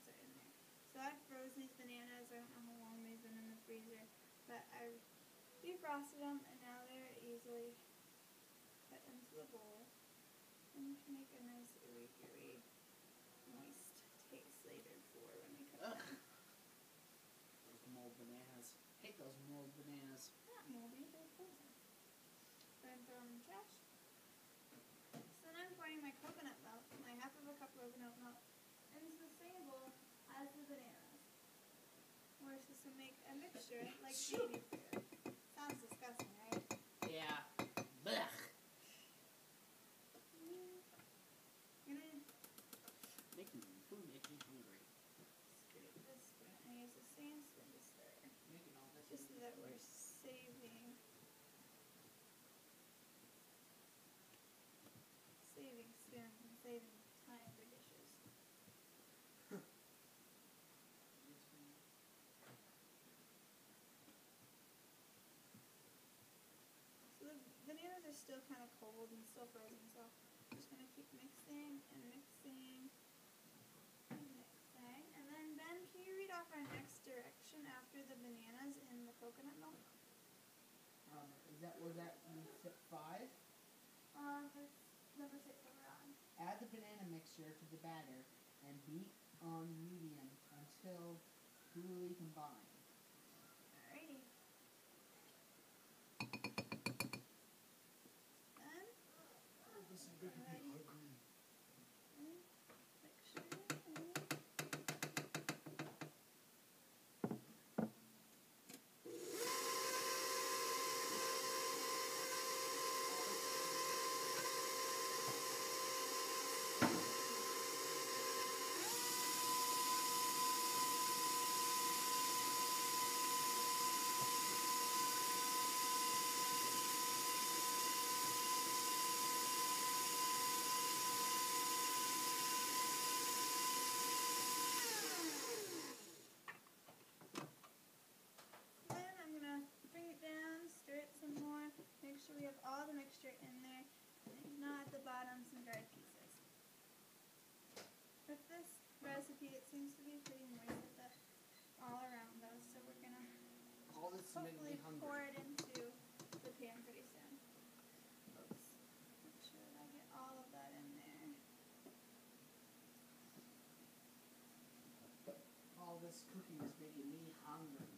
bananas are in there. So I froze these bananas. I don't know how long they've been in the freezer, but I defrosted them, and now they're easily put into the bowl and can make a nice ooey-gooey moist taste later for when we cook them. Those mold bananas. I hate those mold bananas. They're not moldy, they're frozen. But I'm throwing them in the trash. So then I'm pouring my coconut milk, my half of a cup coconut milk, into the same bowl as the bananas. We're supposed to make a mixture like baby food. Sounds disgusting, right? Yeah. Blech. Food makes me hungry. Scrape this spoon. I use the same spoon to stir. Making all this Just so that we're saving spoons and saving time for dishes. So the bananas are still kind of cold and still frozen, so I'm just going to keep mixing and mixing and mixing. And then, Ben, can you read off our next direction after the bananas in the coconut milk? Was that step 5? It's number 6 that we're on. Add the banana mixture to the batter and beat on medium until truly combined. Alrighty. Then, This is making me hungry. mixture. Then I'm going to bring it down, stir it some more, make sure we have all the mixture in there, and if not at the bottom, some dried pieces. With this recipe, it seems to be pretty moist all around us, so we're going to hopefully pour it into the pan pretty soon. Oops. Make sure that I get all of that in there. All this cooking is making me hungry.